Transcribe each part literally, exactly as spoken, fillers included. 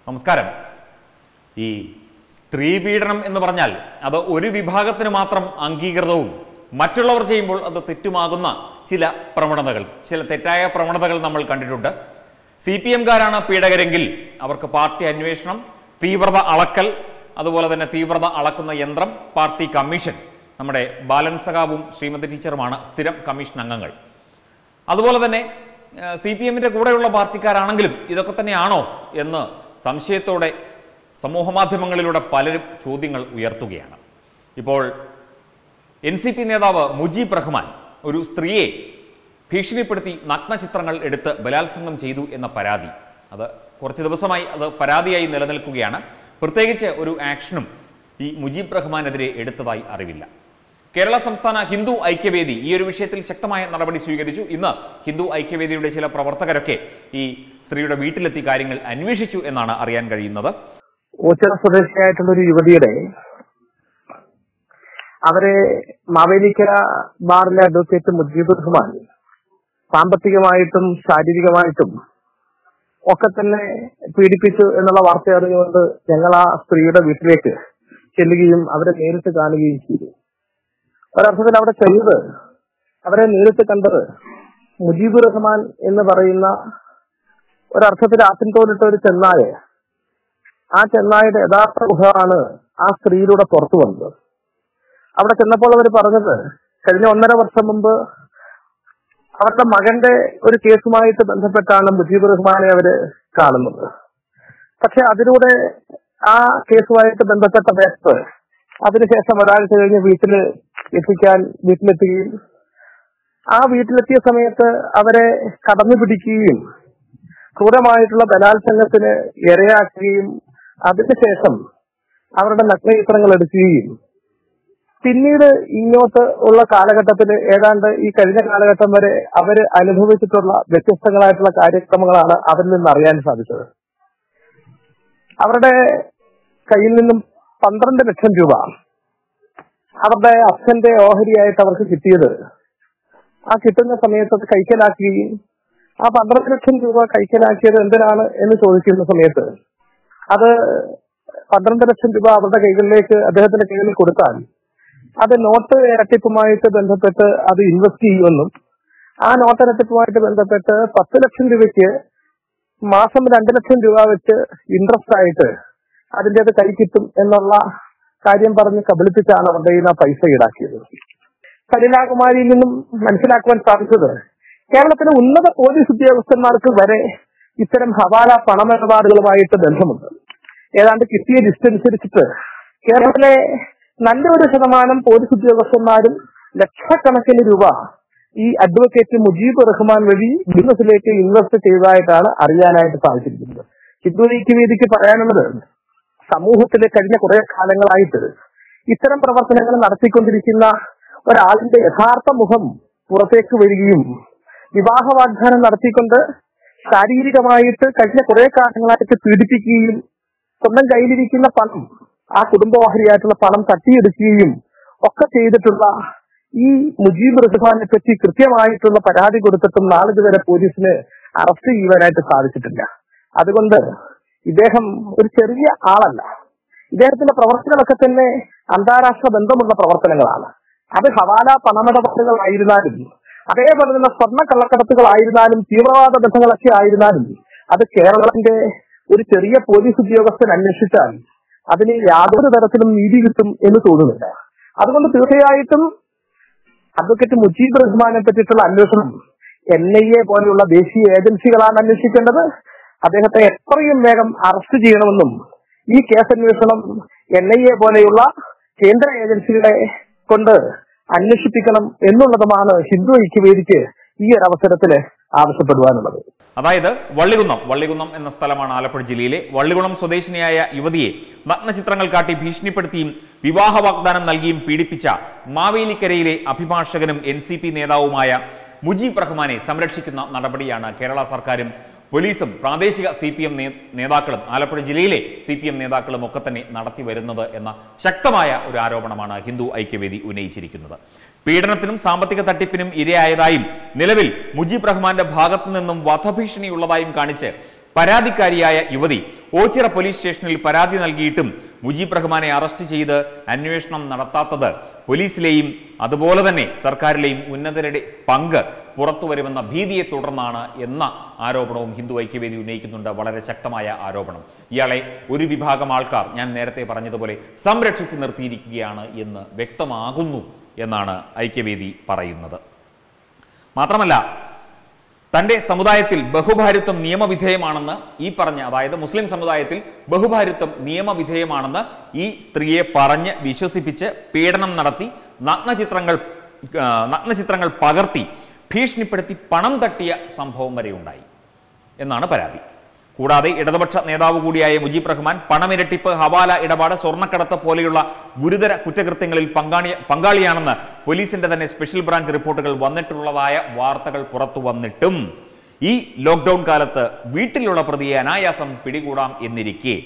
നമസ്കാരം. ഈ സ്ത്രീ പീഡനം എന്ന് പറഞ്ഞാൽ അത് ഒരു വിഭാഗത്തിന് മാത്രം അംഗീകൃതവും മറ്റുള്ളവർ ചെയ്യുമ്പോൾ അത് തെറ്റുമാകുന്ന ചില പ്രവണതകൾ, ചില തെറ്റായ പ്രവണതകൾ നമ്മൾ കണ്ടിട്ടുണ്ട്. സി പി എംകാരാണ് പീഡകരെങ്കിൽ അവർക്ക് പാർട്ടി അന്വേഷണം, തീവ്രത അളക്കൽ, അതുപോലെ തന്നെ തീവ്രത അളക്കുന്ന യന്ത്രം, പാർട്ടി കമ്മീഷൻ. നമ്മുടെ ബാലൻ സഖാവും ശ്രീമതി ടീച്ചറുമാണ് സ്ഥിരം കമ്മീഷൻ അംഗങ്ങൾ. അതുപോലെ തന്നെ സി പി എമ്മിൻ്റെ കൂടെയുള്ള പാർട്ടിക്കാരാണെങ്കിലും ഇതൊക്കെ തന്നെയാണോ എന്ന് സംശയത്തോടെ സമൂഹമാധ്യമങ്ങളിലൂടെ പലരും ചോദ്യങ്ങൾ ഉയർത്തുകയാണ്. ഇപ്പോൾ എൻ സി പി നേതാവ് മുജീബ് റഹ്മാൻ ഒരു സ്ത്രീയെ ഭീഷണിപ്പെടുത്തി നഗ്നചിത്രങ്ങൾ എടുത്ത് ബലാത്സംഗം ചെയ്തു എന്ന പരാതി, അത് കുറച്ച് ദിവസമായി അത് പരാതിയായി നിലനിൽക്കുകയാണ്. പ്രത്യേകിച്ച് ഒരു ആക്ഷനും ഈ മുജീബ് റഹ്മാനെതിരെ എടുത്തതായി അറിവില്ല. കേരള സംസ്ഥാന ഹിന്ദു ഐക്യവേദി ഈ ഒരു വിഷയത്തിൽ ശക്തമായ നടപടി സ്വീകരിച്ചു. ഇന്ന് ഹിന്ദു ഐക്യവേദിയുടെ ചില പ്രവർത്തകരൊക്കെ ഈ സ്ത്രീയുടെ വീട്ടിലെത്തി കാര്യങ്ങൾ അന്വേഷിച്ചു എന്നാണ് അറിയാൻ കഴിയുന്നത്. ഓച്ചിറ സ്വദേശിയായിട്ടുള്ള ഒരു യുവതിയുടെ അവരെ മാവേലിക്കര ബാറിലെ അഡ്വക്കേറ്റ് മുജീബ് റഹ്മാൻ സാമ്പത്തികമായിട്ടും ശാരീരികമായിട്ടും ഒക്കെ തന്നെ പീഡിപ്പിച്ചു എന്നുള്ള വാർത്ത അറിഞ്ഞുകൊണ്ട് ഞങ്ങൾ ആ സ്ത്രീയുടെ വീട്ടിലേക്ക് ചെല്ലുകയും അവരെ നേരിട്ട് കാണുകയും ചെയ്തു. ഒരർത്ഥത്തിൽ അവിടെ ചെന്നത്, അവരെ നേരിട്ട് കണ്ടത് മുജീബ് റഹ്മാൻ എന്ന് പറയുന്ന ഒരർത്ഥത്തിൽ ആട്ടിൻതോലിട്ട ഒരു ചെന്നായ, ആ ചെന്നായുടെ യഥാർത്ഥ മുഖമാണ് ആ സ്ത്രീയിലൂടെ പുറത്തു വന്നത്. അവിടെ ചെന്നപ്പോൾ അവർ പറഞ്ഞത്, കഴിഞ്ഞ ഒന്നര വർഷം മുമ്പ് അവരുടെ മകന്റെ ഒരു കേസുമായിട്ട് ബന്ധപ്പെട്ടാണ് മുജീബ് റഹ്മാനെ അവര് കാണുന്നത്. പക്ഷെ അതിലൂടെ ആ കേസുമായിട്ട് ബന്ധപ്പെട്ട വ്യക്തി അതിനുശേഷം ഒരാഴ്ച കഴിഞ്ഞ് വീട്ടില് എത്തിക്കാൻ വീട്ടിലെത്തുകയും ആ വീട്ടിലെത്തിയ സമയത്ത് അവരെ കടന്നു പിടിക്കുകയും ക്രൂരമായിട്ടുള്ള ബലാത്സംഗത്തിന് ഇരയാക്കുകയും അതിനുശേഷം അവരുടെ നഗ്നചിത്രങ്ങൾ എടുക്കുകയും പിന്നീട് ഇങ്ങോട്ട് ഉള്ള കാലഘട്ടത്തിൽ ഏതാണ്ട് ഈ കഴിഞ്ഞ കാലഘട്ടം വരെ അവര് അനുഭവിച്ചിട്ടുള്ള വ്യത്യസ്തങ്ങളായിട്ടുള്ള കാര്യക്രമങ്ങളാണ് അവരിൽ നിന്ന് അറിയാൻ സാധിച്ചത്. അവരുടെ കയ്യിൽ നിന്നും പന്ത്രണ്ട് ലക്ഷം രൂപ അവരുടെ അച്ഛന്റെ ഓഹരിയായിട്ട് അവർക്ക് കിട്ടിയത്, ആ കിട്ടുന്ന സമയത്ത് അത് കൈക്കലാക്കുകയും ആ പന്ത്രണ്ട് ലക്ഷം രൂപ കൈക്കലാക്കിയത് എന്തിനാണ് എന്ന് ചോദിക്കുന്ന സമയത്ത് അത് പന്ത്രണ്ട് ലക്ഷം രൂപ അവരുടെ കൈകളിലേക്ക് അദ്ദേഹത്തിന്റെ കൈകളിൽ കൊടുത്താൽ അത് നോട്ട് ഇരട്ടിപ്പുമായിട്ട് ബന്ധപ്പെട്ട് അത് ഇൻവെസ്റ്റ് ചെയ്യുമെന്നും ആ നോട്ട് ഇരട്ടിപ്പുമായിട്ട് ബന്ധപ്പെട്ട് പത്ത് ലക്ഷം രൂപയ്ക്ക് മാസം രണ്ട് ലക്ഷം രൂപ വെച്ച് ഇൻട്രസ്റ്റ് ആയിട്ട് അതിൻ്റെ അത് കൈ കിട്ടും എന്നുള്ള കാര്യം പറഞ്ഞ് കബളിപ്പിച്ചാണ് അവരുടെ കയ്യിൽ നിന്ന് പൈസ ഈടാക്കിയത്. കരുണാകുമാരിയിൽ നിന്നും മനസ്സിലാക്കുവാൻ സാധിച്ചത്, കേരളത്തിലെ ഉന്നത പോലീസ് ഉദ്യോഗസ്ഥന്മാർക്ക് വരെ ഇത്തരം ഹവാല പണമിടപാടുകളുമായിട്ട് ബന്ധമുണ്ട്. ഏതാണ്ട് കിട്ടിയ ലിസ്റ്റ് അനുസരിച്ചിട്ട് കേരളത്തിലെ നല്ലൊരു ശതമാനം പോലീസ് ഉദ്യോഗസ്ഥന്മാരും ലക്ഷക്കണക്കിന് രൂപ ഈ അഡ്വക്കേറ്റ് മുജീബ് റഹ്മാൻ വഴി ബിസിനസ്സിലേക്ക് ഇൻവെസ്റ്റ് ചെയ്തതായിട്ടാണ് അറിയാനായിട്ട് സാധിച്ചിരിക്കുന്നത്. ഹിന്ദു ഐക്യവേദിക്ക് പറയാനുള്ളത്, സമൂഹത്തിലെ കഴിഞ്ഞ കുറെ കാലങ്ങളായിട്ട് ഇത്തരം പ്രവർത്തനങ്ങൾ നടത്തിക്കൊണ്ടിരിക്കുന്ന ഒരാളിന്റെ യഥാർത്ഥ മുഖം പുറത്തേക്ക് വരികയും വിവാഹ വാഗ്ദാനം നടത്തിക്കൊണ്ട് ശാരീരികമായിട്ട് കഴിഞ്ഞ കുറെ കാലങ്ങളായിട്ട് പീഡിപ്പിക്കുകയും സ്വന്തം കയ്യിലിരിക്കുന്ന പണം, ആ കുടുംബവാഹിയായിട്ടുള്ള പണം തട്ടിയെടുക്കുകയും ഒക്കെ ചെയ്തിട്ടുള്ള ഈ മുജീബ് റഹ്മാനെ പറ്റി കൃത്യമായിട്ടുള്ള പരാതി കൊടുത്തിട്ടും നാളിതുവരെ പോലീസിന് അറസ്റ്റ് ചെയ്യുവാനായിട്ട് സാധിച്ചിട്ടില്ല. അതുകൊണ്ട് ഇദ്ദേഹം ഒരു ചെറിയ ആളല്ല. ഇദ്ദേഹത്തിന്റെ പ്രവർത്തനങ്ങളൊക്കെ തന്നെ അന്താരാഷ്ട്ര ബന്ധമുള്ള പ്രവർത്തനങ്ങളാണ്. അത് ഹവാല പണമിടപാടുകളായിരുന്നാലും അതേപോലെ തന്നെ സ്വർണ്ണ കള്ളക്കടത്തുകളായിരുന്നാലും തീവ്രവാദ ബന്ധങ്ങളൊക്കെ ആയിരുന്നാലും അത് കേരളത്തിന്റെ ഒരു ചെറിയ പോലീസ് ഉദ്യോഗസ്ഥൻ അന്വേഷിച്ചാൽ അതിന് യാതൊരു തരത്തിലും നീതി കിട്ടും എന്ന് തോന്നുന്നില്ല. അതുകൊണ്ട് തീർച്ചയായിട്ടും അഡ്വക്കേറ്റ് മുജീബ് റഹ്മാനെ പറ്റിയിട്ടുള്ള അന്വേഷണം എൻ ഐ എ പോലെയുള്ള ദേശീയ ഏജൻസികളാണ് അന്വേഷിക്കേണ്ടത്. അദ്ദേഹത്തെ എത്രയും വേഗം അറസ്റ്റ് ചെയ്യണമെന്നും ഈ കേസ് അന്വേഷണം എൻ ഐ എ പോലെയുള്ള കേന്ദ്ര ഏജൻസികളെ കൊണ്ട് അന്വേഷിപ്പിക്കണം എന്നുള്ളതുമാണ് ഹിന്ദു ഐക്യവേദിക്ക് ഈ ഒരു അവസരത്തിൽ ആവശ്യപ്പെടുവാനുള്ളത്. അതായത് വള്ളികുന്നം വള്ളികുന്നം എന്ന സ്ഥലമാണ് ആലപ്പുഴ ജില്ലയിലെ. വള്ളികുളം സ്വദേശിനിയായ യുവതിയെ നഗ്നചിത്രങ്ങൾ കാട്ടി ഭീഷണിപ്പെടുത്തിയും വിവാഹ വാഗ്ദാനം നൽകിയും പീഡിപ്പിച്ച മാവേലിക്കരയിലെ അഭിഭാഷകനും എൻ സി പി നേതാവുമായ മുജീബ് റഹ്മാനെ സംരക്ഷിക്കുന്ന നടപടിയാണ് കേരള സർക്കാരും പോലീസും പ്രാദേശിക സി പി എം നേതാക്കളും ആലപ്പുഴ ജില്ലയിലെ സി പി എം നേതാക്കളും ഒക്കെ തന്നെ നടത്തി വരുന്നത് എന്ന ശക്തമായ ഒരു ആരോപണമാണ് ഹിന്ദു ഐക്യവേദി ഉന്നയിച്ചിരിക്കുന്നത്. പീഡനത്തിനും സാമ്പത്തിക തട്ടിപ്പിനും ഇരയായതായും നിലവിൽ മുജീബ് റഹ്മാന്റെ ഭാഗത്തു നിന്നും വധഭീഷണിയുള്ളതായും കാണിച്ച് പരാതിക്കാരിയായ യുവതി ഓച്ചിറ പോലീസ് സ്റ്റേഷനിൽ പരാതി നൽകിയിട്ടും മുജീബ് റഹ്മാനെ അറസ്റ്റ് ചെയ്ത് അന്വേഷണം നടത്താത്തത് പോലീസിലെയും അതുപോലെ തന്നെ സർക്കാരിലെയും ഉന്നതരുടെ പങ്ക് പുറത്തുവരുമെന്ന ഭീതിയെ തുടർന്നാണ് എന്ന ആരോപണവും ഹിന്ദു ഐക്യവേദി ഉന്നയിക്കുന്നുണ്ട്. വളരെ ശക്തമായ ആരോപണം. ഇയാളെ ഒരു വിഭാഗം ആൾക്കാർ ഞാൻ നേരത്തെ പറഞ്ഞതുപോലെ സംരക്ഷിച്ച് നിർത്തിയിരിക്കുകയാണ് എന്ന് വ്യക്തമാകുന്നു എന്നാണ് ഐക്യവേദി പറയുന്നത്. മാത്രമല്ല, തൻ്റെ സമുദായത്തിൽ ബഹുഭാരിത്വം നിയമവിധേയമാണെന്ന് ഈ പറഞ്ഞ, അതായത് മുസ്ലിം സമുദായത്തിൽ ബഹുഭാരിത്വം നിയമവിധേയമാണെന്ന് ഈ സ്ത്രീയെ പറഞ്ഞ് വിശ്വസിപ്പിച്ച് പീഡനം നടത്തി നഗ്നചിത്രങ്ങൾ നഗ്നചിത്രങ്ങൾ പകർത്തി ഭീഷണിപ്പെടുത്തി പണം തട്ടിയ സംഭവം വരെ ഉണ്ടായി എന്നാണ് പരാതി. കൂടാതെ ഇടതുപക്ഷ നേതാവ് കൂടിയായ മുജീബ് റഹ്മാൻ പണമിരട്ടിപ്പ്, ഹവാല ഇടപാട്, സ്വർണ്ണക്കടത്ത് പോലെയുള്ള ഗുരുതര കുറ്റകൃത്യങ്ങളിൽ പങ്കാളി പങ്കാളിയാണെന്ന് പോലീസിന്റെ തന്നെ സ്പെഷ്യൽ ബ്രാഞ്ച് റിപ്പോർട്ടുകൾ വന്നിട്ടുള്ളതായ വാർത്തകൾ പുറത്തു വന്നിട്ടും ഈ ലോക്ക്ഡൌൺ കാലത്ത് വീട്ടിലുള്ള പ്രതിയെ അനായാസം പിടികൂടാം എന്നിരിക്കെ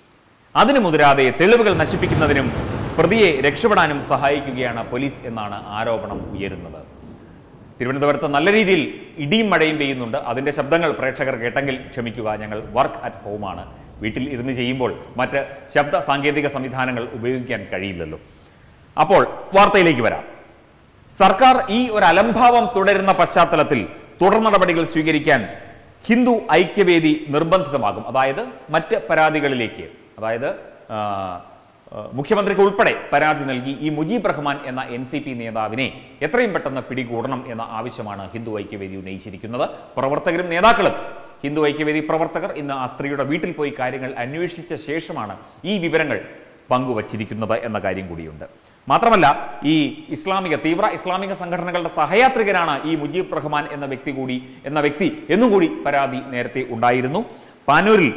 അതിനു മുതിരാതെ തെളിവുകൾ നശിപ്പിക്കുന്നതിനും പ്രതിയെ രക്ഷപ്പെടാനും സഹായിക്കുകയാണ് പോലീസ് എന്നാണ് ആരോപണം ഉയരുന്നത്. തിരുവനന്തപുരത്ത് നല്ല രീതിയിൽ ഇടിയും മഴയും പെയ്യുന്നുണ്ട്. അതിൻ്റെ ശബ്ദങ്ങൾ പ്രേക്ഷകർ കേട്ടെങ്കിൽ ക്ഷമിക്കുക. ഞങ്ങൾ വർക്ക് അറ്റ് ഹോമാണ്. വീട്ടിൽ ഇരുന്ന് ചെയ്യുമ്പോൾ മറ്റ് ശബ്ദ സാങ്കേതിക സംവിധാനങ്ങൾ ഉപയോഗിക്കാൻ കഴിയില്ലല്ലോ. അപ്പോൾ വാർത്തയിലേക്ക് വരാം. സർക്കാർ ഈ ഒരു അലംഭാവം തുടരുന്ന പശ്ചാത്തലത്തിൽ തുടർ നടപടികൾ സ്വീകരിക്കാൻ ഹിന്ദു ഐക്യവേദി നിർബന്ധിതമാകും. അതായത് മറ്റ് പരാതികളിലേക്ക്, അതായത് മുഖ്യമന്ത്രിക്ക് ഉൾപ്പെടെ പരാതി നൽകി ഈ മുജീബ് റഹ്മാൻ എന്ന എൻ സി പി നേതാവിനെ എത്രയും പെട്ടെന്ന് പിടികൂടണം എന്ന ആവശ്യമാണ് ഹിന്ദു ഐക്യവേദി ഉന്നയിച്ചിരിക്കുന്നത്. പ്രവർത്തകരും നേതാക്കളും ഹിന്ദു ഐക്യവേദി പ്രവർത്തകർ ഇന്ന് ആ സ്ത്രീയുടെ വീട്ടിൽ പോയി കാര്യങ്ങൾ അന്വേഷിച്ച ശേഷമാണ് ഈ വിവരങ്ങൾ പങ്കുവച്ചിരിക്കുന്നത് എന്ന കാര്യം കൂടിയുണ്ട്. മാത്രമല്ല, ഈ ഇസ്ലാമിക തീവ്ര ഇസ്ലാമിക സംഘടനകളുടെ സഹയാത്രികനാണ് ഈ മുജീബ് റഹ്മാൻ എന്ന വ്യക്തി കൂടി എന്ന വ്യക്തി എന്നും കൂടി പരാതി നേരത്തെ ഉണ്ടായിരുന്നു. പാനൂരിൽ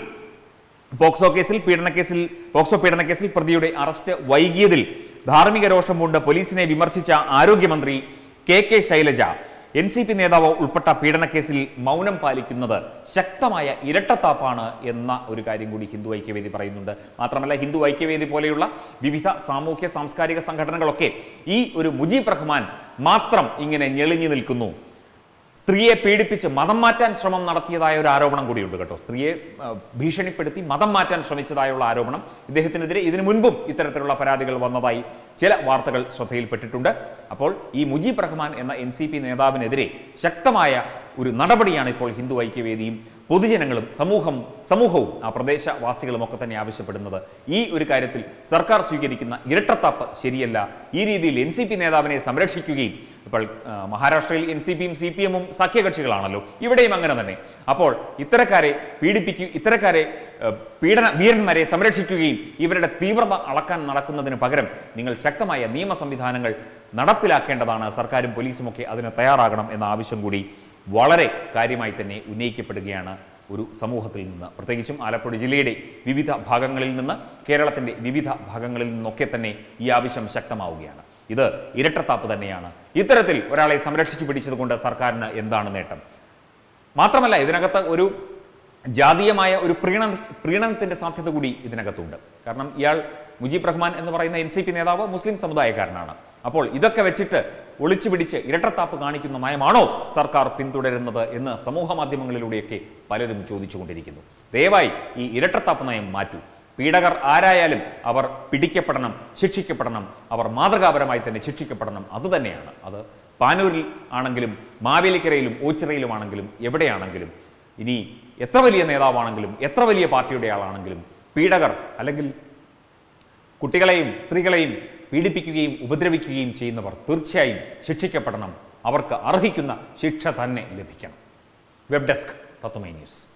പോക്സോ കേസിൽ പീഡനക്കേസിൽ പോക്സോ പീഡനക്കേസിൽ പ്രതിയുടെ അറസ്റ്റ് വൈകിയതിൽ ധാർമ്മിക രോഷം കൊണ്ട് പോലീസിനെ വിമർശിച്ച ആരോഗ്യമന്ത്രി K K Shailaja N C P നേതാവ് ഉൾപ്പെട്ട പീഡനക്കേസിൽ മൗനം പാലിക്കുന്നത് ശക്തമായ ഇരട്ടത്താപ്പാണ് എന്ന ഒരു കാര്യം കൂടി ഹിന്ദു ഐക്യവേദി പറയുന്നുണ്ട്. മാത്രമല്ല, ഹിന്ദു ഐക്യവേദി പോലെയുള്ള വിവിധ സാമൂഹ്യ സാംസ്കാരിക സംഘടനകളൊക്കെ ഈ ഒരു മുജീബ് റഹ്മാൻ മാത്രം ഇങ്ങനെ ഞെളിഞ്ഞു നിൽക്കുന്നു, സ്ത്രീയെ പീഡിപ്പിച്ച് മതം മാറ്റാൻ ശ്രമം നടത്തിയതായ ഒരു ആരോപണം കൂടിയുണ്ട് കേട്ടോ. സ്ത്രീയെ ഭീഷണിപ്പെടുത്തി മതം മാറ്റാൻ ശ്രമിച്ചതായുള്ള ആരോപണം ഇദ്ദേഹത്തിനെതിരെ ഇതിനു മുൻപും ഇത്തരത്തിലുള്ള പരാതികൾ വന്നതായി ചില വാർത്തകൾ ശ്രദ്ധയിൽപ്പെട്ടിട്ടുണ്ട്. അപ്പോൾ ഈ മുജീബ് റഹ്മാൻ എന്ന എൻ സി പി നേതാവിനെതിരെ ശക്തമായ ഒരു നടപടിയാണ് ഇപ്പോൾ ഹിന്ദു ഐക്യവേദിയും പൊതുജനങ്ങളും സമൂഹം സമൂഹവും ആ പ്രദേശവാസികളും ഒക്കെ തന്നെ ആവശ്യപ്പെടുന്നത്. ഈ ഒരു കാര്യത്തിൽ സർക്കാർ സ്വീകരിക്കുന്ന ഇരട്ടത്താപ്പ് ശരിയല്ല. ഈ രീതിയിൽ എൻ സി പി നേതാവിനെ സംരക്ഷിക്കുകയും, ഇപ്പോൾ മഹാരാഷ്ട്രയിൽ എൻ സി പിയും സി പി എമ്മും സഖ്യകക്ഷികളാണല്ലോ, ഇവിടെയും അങ്ങനെ തന്നെ. അപ്പോൾ ഇത്തരക്കാരെ പീഡിപ്പിക്കുക ഇത്തരക്കാരെ പീഡന വീരന്മാരെ സംരക്ഷിക്കുകയും ഇവരുടെ തീവ്രത അളക്കാൻ നടക്കുന്നതിന് പകരം നിങ്ങൾ ശക്തമായ നിയമ സംവിധാനങ്ങൾ നടപ്പിലാക്കേണ്ടതാണ്. സർക്കാരും പോലീസും ഒക്കെ അതിന് തയ്യാറാകണം എന്ന ആവശ്യം കൂടി വളരെ കാര്യമായി തന്നെ ഉന്നയിക്കപ്പെടുകയാണ് ഒരു സമൂഹത്തിൽ നിന്ന്, പ്രത്യേകിച്ചും ആലപ്പുഴ ജില്ലയുടെ വിവിധ ഭാഗങ്ങളിൽ നിന്ന്, കേരളത്തിൻ്റെ വിവിധ ഭാഗങ്ങളിൽ നിന്നൊക്കെ തന്നെ ഈ ആവശ്യം ശക്തമാവുകയാണ്. ഇത് ഇരട്ടത്താപ്പ് തന്നെയാണ്. ഇത്തരത്തിൽ ഒരാളെ സംരക്ഷിച്ചു പിടിച്ചത് കൊണ്ട് സർക്കാരിന് എന്താണ് നേട്ടം? മാത്രമല്ല, ഇതിനകത്ത് ഒരു ജാതീയമായ ഒരു പ്രീണ പ്രീണനത്തിൻ്റെ സാധ്യത കൂടി ഇതിനകത്തുണ്ട്. കാരണം ഇയാൾ മുജീബ് റഹ്മാൻ എന്ന് പറയുന്ന എൻ സി പി നേതാവ് മുസ്ലിം സമുദായക്കാരനാണ്. അപ്പോൾ ഇതൊക്കെ വെച്ചിട്ട് ഒളിച്ചു പിടിച്ച് ഇരട്ടത്താപ്പ് കാണിക്കുന്ന നയമാണോ സർക്കാർ പിന്തുടരുന്നത് എന്ന് സമൂഹ മാധ്യമങ്ങളിലൂടെയൊക്കെ പലരും ചോദിച്ചുകൊണ്ടിരിക്കുന്നു. ദയവായി ഈ ഇരട്ടത്താപ്പ് നയം മാറ്റൂ. പീഡകർ ആരായാലും അവർ പിടിക്കപ്പെടണം, ശിക്ഷിക്കപ്പെടണം, അവർ മാതൃകാപരമായി തന്നെ ശിക്ഷിക്കപ്പെടണം. അതുതന്നെയാണ് അത് പാനൂരിൽ ആണെങ്കിലും മാവേലിക്കരയിലും ഓച്ചിറയിലുമാണെങ്കിലും എവിടെയാണെങ്കിലും, ഇനി എത്ര വലിയ നേതാവാണെങ്കിലും എത്ര വലിയ പാർട്ടിയുടെ ആളാണെങ്കിലും പീഡകർ അല്ലെങ്കിൽ കുട്ടികളെയും സ്ത്രീകളെയും പീഡിപ്പിക്കുകയും ഉപദ്രവിക്കുകയും ചെയ്യുന്നവർ തീർച്ചയായും ശിക്ഷിക്കപ്പെടണം. അവർക്ക് അർഹിക്കുന്ന ശിക്ഷ തന്നെ ലഭിക്കണം. Web desk Tatwamayi news.